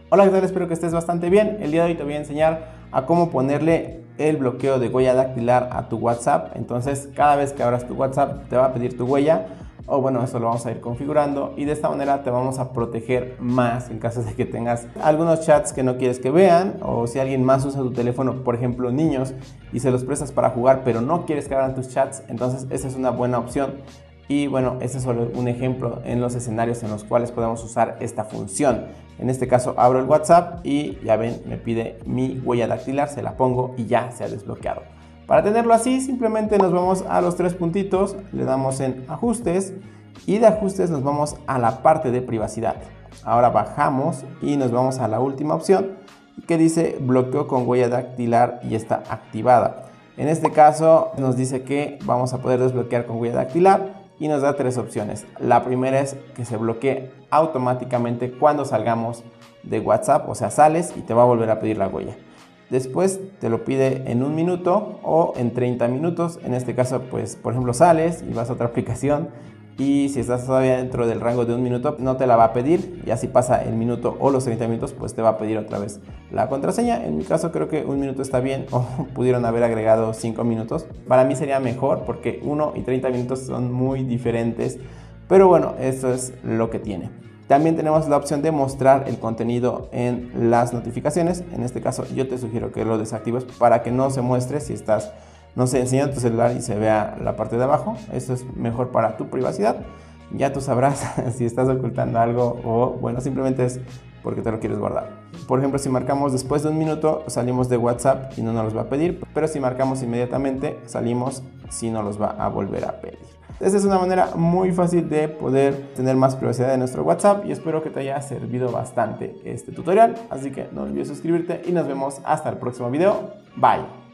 Hola, ¿qué tal? Espero que estés bastante bien. El día de hoy te voy a enseñar a cómo ponerle el bloqueo de huella dactilar a tu WhatsApp. Entonces, cada vez que abras tu WhatsApp te va a pedir tu huella, o bueno, eso lo vamos a ir configurando y de esta manera te vamos a proteger más en caso de que tengas algunos chats que no quieres que vean, o si alguien más usa tu teléfono, por ejemplo niños, y se los prestas para jugar pero no quieres que abran tus chats. Entonces esa es una buena opción. Y bueno, este es solo un ejemplo en los escenarios en los cuales podemos usar esta función. En este caso abro el WhatsApp y ya ven, me pide mi huella dactilar, se la pongo y ya se ha desbloqueado. Para tenerlo así, simplemente nos vamos a los tres puntitos, le damos en ajustes y de ajustes nos vamos a la parte de privacidad. Ahora bajamos y nos vamos a la última opción que dice bloqueo con huella dactilar y está activada. En este caso nos dice que vamos a poder desbloquear con huella dactilar y nos da tres opciones. La primera es que se bloquee automáticamente cuando salgamos de WhatsApp, o sea, sales y te va a volver a pedir la huella. Después te lo pide en 1 minuto o en 30 minutos. En este caso, pues, por ejemplo, sales y vas a otra aplicación y si estás todavía dentro del rango de 1 minuto, no te la va a pedir. Ya si pasa el minuto o los 30 minutos, pues te va a pedir otra vez la contraseña. En mi caso creo que 1 minuto está bien, o pudieron haber agregado 5 minutos. Para mí sería mejor porque 1 y 30 minutos son muy diferentes. Pero bueno, eso es lo que tiene. También tenemos la opción de mostrar el contenido en las notificaciones. En este caso yo te sugiero que lo desactives para que no se muestre si estás, no sé, enseñando tu celular y se vea la parte de abajo. Eso es mejor para tu privacidad. Ya tú sabrás si estás ocultando algo o bueno, simplemente es porque te lo quieres guardar. Por ejemplo, si marcamos después de 1 minuto, salimos de WhatsApp y no nos los va a pedir. Pero si marcamos inmediatamente, salimos si no los va a volver a pedir. Esta es una manera muy fácil de poder tener más privacidad en nuestro WhatsApp y espero que te haya servido bastante este tutorial. Así que no olvides suscribirte y nos vemos hasta el próximo video. Bye.